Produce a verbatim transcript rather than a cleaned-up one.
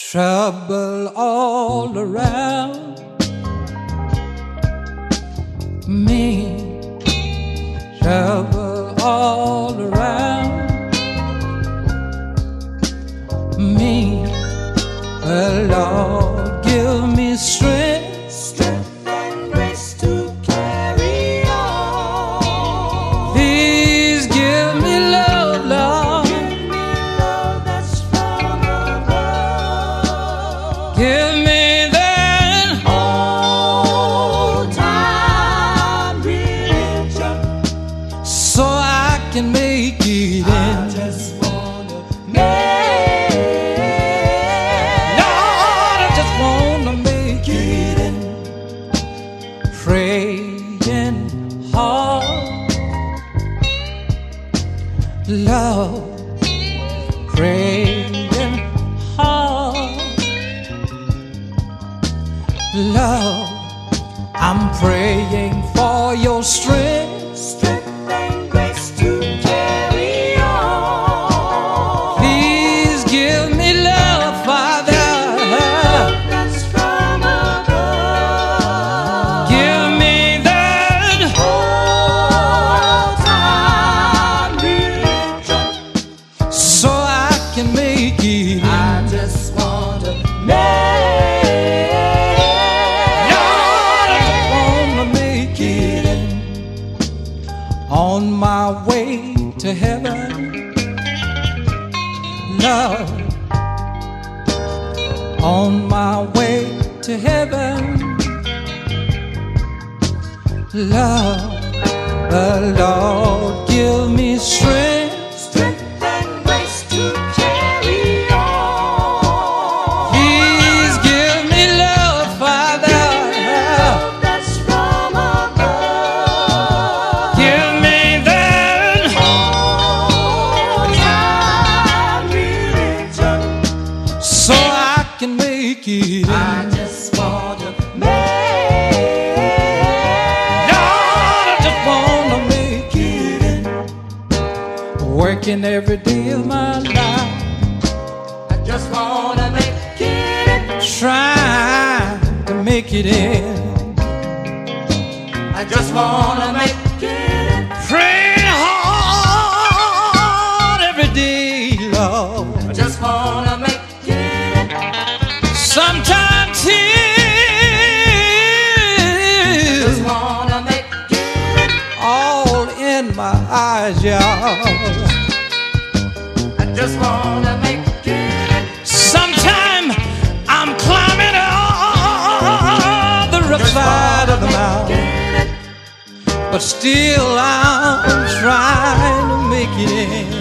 Trouble all around me, trouble all around me. Well, Lord, give me strength, strength and grace to carry on. Please give me love, Lord. Give me love that's from above. Give me that old time religion so I can make it in. I just wanna make love, praying hard. Love, I'm praying for your strength, strength and grace to carry on. Please give me love, Father. Love that's from above. Give me that old time religion so I can make it. I just want to make, Lord, I just want to make it in. On my way to heaven, Lord, on my way to heaven, Lord, the Lord give me strength, strength and grace to carry on. Please give me love, Father. Love that's from above. Give me that old time religion so I can make it. I just want to make, Lord, I just want to make it in. Working every day of my life, I just want to make it in. Trying to make it in, I just want to make it in. Praying hard every day, Lord, I just want to make it in. Sometimes tears just want to make it in. All in my eyes, y'all, I just want to make it in. Sometime I'm climbing on the rough side of the mountain, but still I'm trying to make it in.